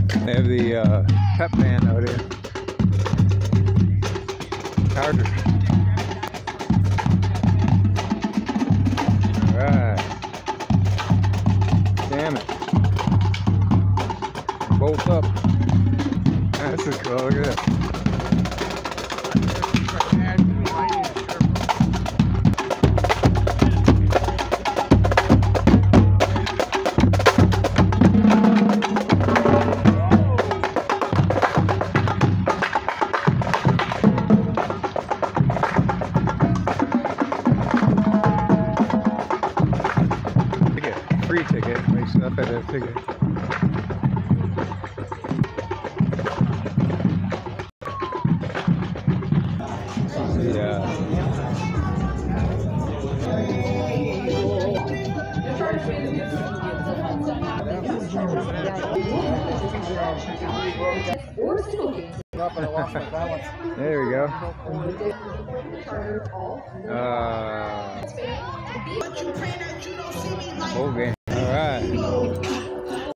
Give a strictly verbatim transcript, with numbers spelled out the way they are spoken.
They have the uh, pep band out here. Chargers. Alright. Damn it. Bolt up. This is cool, look at that. Free ticket, makes up at that ticket. Yeah. There we go. Uh, whole game.